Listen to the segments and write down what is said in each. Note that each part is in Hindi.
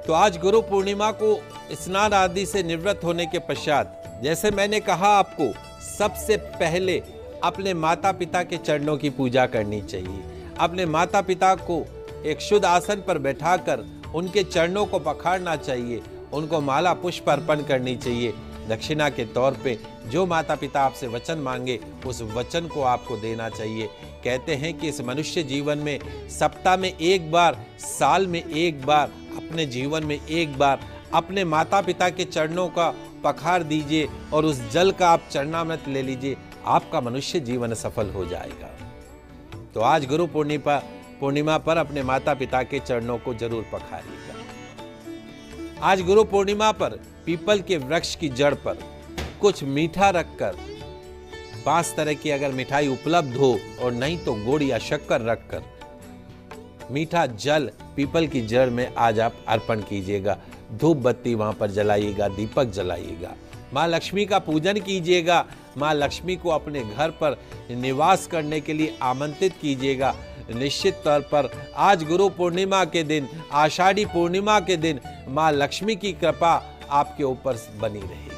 तो आज गुरु पूर्णिमा को स्नान आदि से निवृत्त होने के पश्चात, जैसे मैंने कहा आपको, सबसे पहले अपने माता पिता के चरणों की पूजा करनी चाहिए। अपने माता पिता को एक शुद्ध आसन पर बैठाकर उनके चरणों को पखाड़ना चाहिए, उनको माला पुष्प अर्पण करनी चाहिए। दक्षिणा के तौर पे जो माता पिता आपसे वचन मांगे उस वचन को आपको देना चाहिए। कहते हैं कि इस मनुष्य जीवन में सप्ताह में एक बार, साल में एक बार, अपने जीवन में एक बार अपने माता पिता के चरणों का पखार दीजिए और उस जल का आप चरणामृत ले लीजिए, आपका मनुष्य जीवन सफल हो जाएगा। तो आज गुरु पूर्णिमा पर अपने माता पिता के चरणों को जरूर पखारिएगा। आज गुरु पूर्णिमा पर पीपल के वृक्ष की जड़ पर कुछ मीठा रखकर, 5 तरह की अगर मिठाई उपलब्ध हो और नहीं तो गुड़ या शक्कर रखकर मीठा जल पीपल की जड़ में आज आप अर्पण कीजिएगा। धूप बत्ती वहां पर जलाइएगा, दीपक जलाइएगा, माँ लक्ष्मी का पूजन कीजिएगा। माँ लक्ष्मी को अपने घर पर निवास करने के लिए आमंत्रित कीजिएगा। निश्चित तौर पर आज गुरु पूर्णिमा के दिन, आषाढ़ी पूर्णिमा के दिन माँ लक्ष्मी की कृपा आपके ऊपर बनी रहेगी।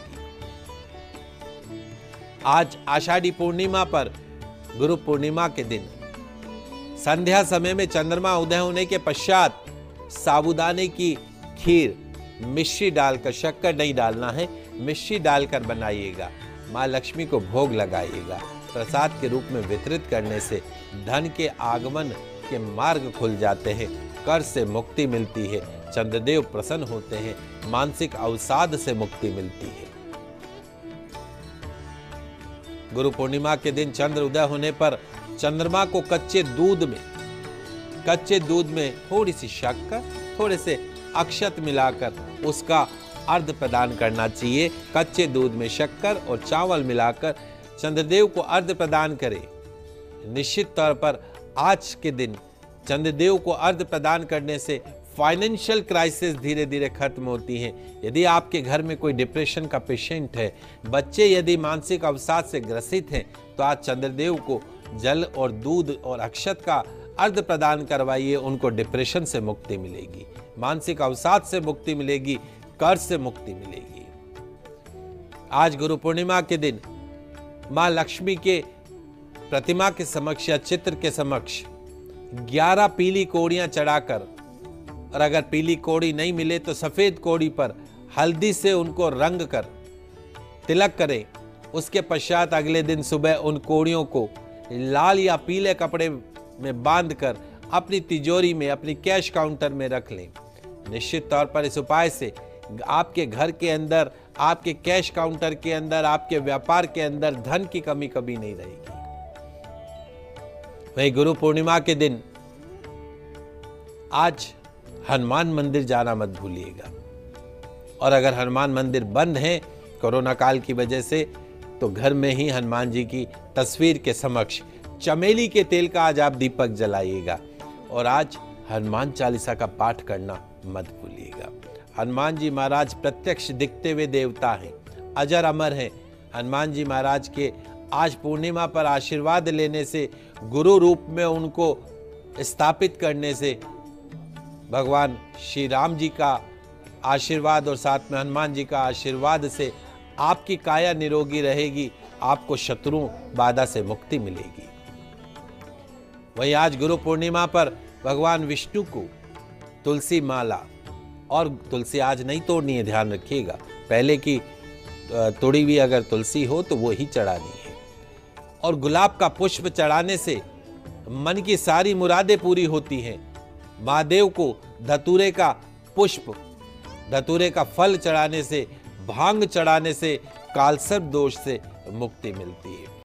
आज आषाढ़ी पूर्णिमा पर, गुरु पूर्णिमा के दिन संध्या समय में चंद्रमा उदय होने के पश्चात साबूदाने की खीर मिश्री डालकर, शक्कर नहीं डालना है, मिश्री डालकर बनाइएगा। माँ लक्ष्मी को भोग लगाइएगा। प्रसाद के रूप में वितरित करने से धन के आगमन के मार्ग खुल जाते हैं, कर्ज से मुक्ति मिलती है, चंद्रदेव प्रसन्न होते हैं, मानसिक अवसाद से मुक्ति मिलती है। गुरु पूर्णिमा के दिन चंद्र उदय होने पर चंद्रमा को कच्चे दूध में थोड़ी सी शक्कर, थोड़े से अक्षत मिलाकर उसका अर्घ प्रदान करना चाहिए। कच्चे दूध में शक्कर और चावल मिलाकर चंद्रदेव को अर्घ प्रदान करें। निश्चित तौर पर आज के दिन चंद्रदेव को अर्घ प्रदान करने से फाइनेंशियल क्राइसिस धीरे धीरे खत्म होती हैं। यदि आपके घर में कोई डिप्रेशन का पेशेंट है, बच्चे यदि मानसिक अवसाद से ग्रसित हैं, तो आज चंद्रदेव को जल और दूध और अक्षत का अर्घ प्रदान करवाइए। उनको डिप्रेशन से मुक्ति मिलेगी, मानसिक अवसाद से मुक्ति मिलेगी, कर्ज से मुक्ति मिलेगी। आज गुरु पूर्णिमा के दिन माँ लक्ष्मी के प्रतिमा के समक्ष या चित्र के समक्ष 11 पीली कौड़ियां चढ़ाकर, और अगर पीली कौड़ी नहीं मिले तो सफेद कौड़ी पर हल्दी से उनको रंग कर तिलक करें। उसके पश्चात अगले दिन सुबह उन कौड़ियों को लाल या पीले कपड़े में बांधकर अपनी तिजोरी में, अपनी कैश काउंटर में रख लें। निश्चित तौर पर इस उपाय से आपके घर के अंदर, आपके कैश काउंटर के अंदर, आपके व्यापार के अंदर धन की कमी कभी नहीं रहेगी। वही गुरु पूर्णिमा के दिन आज हनुमान मंदिर जाना मत भूलिएगा। और अगर हनुमान मंदिर बंद है कोरोना काल की वजह से, तो घर में ही हनुमान जी की तस्वीर के समक्ष चमेली के तेल का आज आप दीपक जलाइएगा। और आज हनुमान चालीसा का पाठ करना मत भूलिएगा। हनुमान जी महाराज प्रत्यक्ष दिखते हुए देवता हैं, अजर अमर हैं। हनुमान जी महाराज के आज पूर्णिमा पर आशीर्वाद लेने से, गुरु रूप में उनको स्थापित करने से भगवान श्री राम जी का आशीर्वाद और साथ में हनुमान जी का आशीर्वाद से आपकी काया निरोगी रहेगी, आपको शत्रुओं बाधा से मुक्ति मिलेगी। वहीं आज गुरु पूर्णिमा पर भगवान विष्णु को तुलसी माला, और तुलसी आज नहीं तोड़नी है, ध्यान रखिएगा, पहले की तोड़ी हुई अगर तुलसी हो तो वो ही चढ़ानी है। और गुलाब का पुष्प चढ़ाने से मन की सारी मुरादें पूरी होती हैं। महादेव को धतूरे का पुष्प, धतूरे का फल चढ़ाने से, भांग चढ़ाने से कालसर्प दोष से मुक्ति मिलती है।